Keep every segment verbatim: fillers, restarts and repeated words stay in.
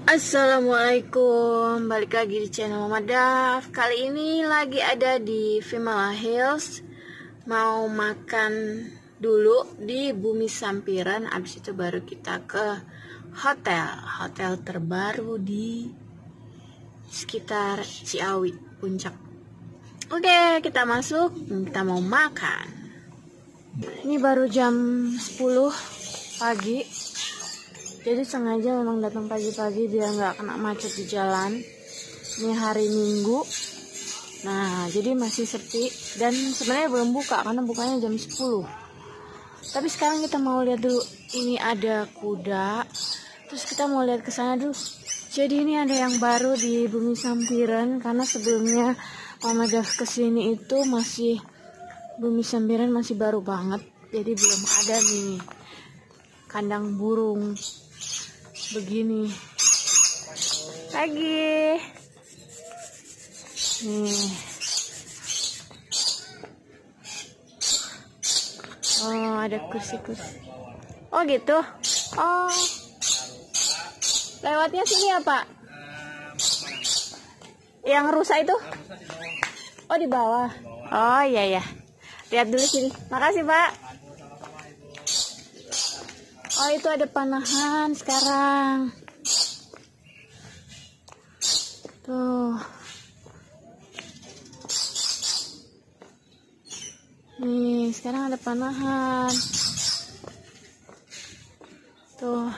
Assalamualaikum, balik lagi di channel Mama Daf. Kali ini lagi ada di Vimala Hills. Mau makan dulu di Bumi Sampiran, abis itu baru kita ke hotel Hotel terbaru di sekitar Ciawi, Puncak. Oke, kita masuk, kita mau makan. Ini baru jam sepuluh pagi. Jadi sengaja memang datang pagi-pagi biar nggak kena macet di jalan. Ini hari Minggu. Nah, jadi masih sepi dan sebenarnya belum buka karena bukanya jam sepuluh. Tapi sekarang kita mau lihat dulu. Ini ada kuda. Terus kita mau lihat ke sana dulu. Jadi ini ada yang baru di Bumi Sampiran karena sebelumnya Mama Daf kesini itu masih Bumi Sampiran masih baru banget. Jadi belum ada nih kandang burung begini lagi nih. Oh, ada kursi-kursi. Oh gitu. Oh, lewatnya sini ya Pak? Yang rusak itu? Oh, di bawah. Oh iya ya, lihat dulu sini. Makasih Pak. Oh, itu ada panahan sekarang. Tuh. Nih, sekarang ada panahan. Tuh.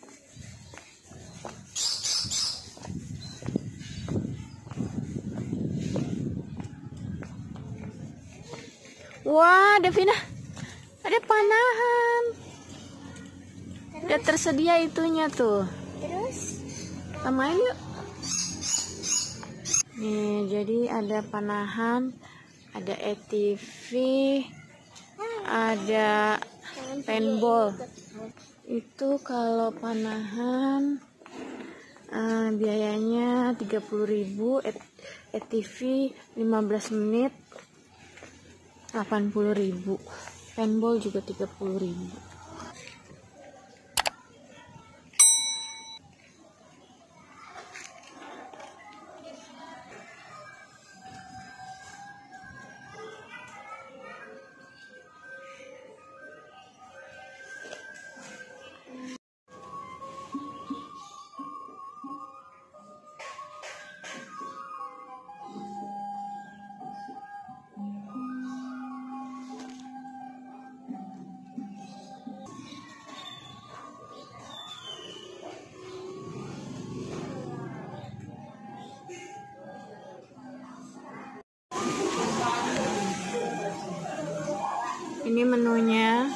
Wah, Devina. Ada panahan. Udah tersedia itunya tuh. Terus kita main yuk. Nih, jadi ada panahan, ada A T V, ada paintball. Itu kalau panahan uh, biayanya tiga puluh ribu, A T V lima belas menit delapan puluh ribu. Paintball juga tiga puluh ribu. Ini menunya,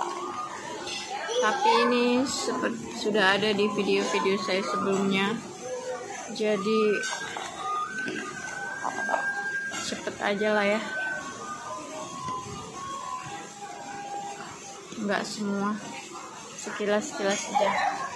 tapi ini seperti sudah ada di video-video saya sebelumnya, jadi cepet aja lah ya, nggak semua, sekilas-sekilas aja.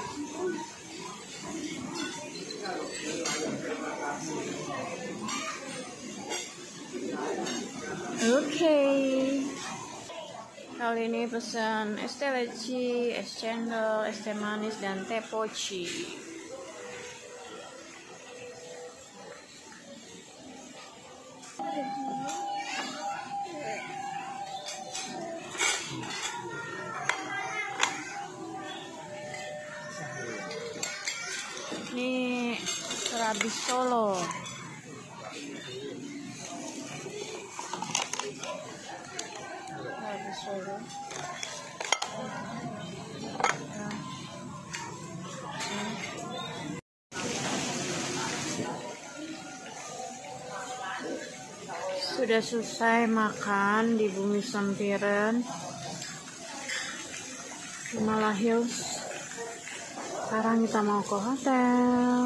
Oke, okay. Kali ini pesan es teh leci, es cendol, es teh manis, dan teh poci. Ini serabi Solo. Solo. Sudah selesai makan di Bumi Sampiran Vimala Hills. Sekarang kita mau ke hotel.